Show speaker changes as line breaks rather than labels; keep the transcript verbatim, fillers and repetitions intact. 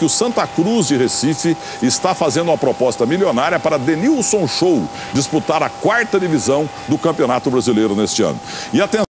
que o Santa Cruz de Recife está fazendo uma proposta milionária para Denilson Show disputar a quarta divisão do Campeonato Brasileiro neste ano. E atenção.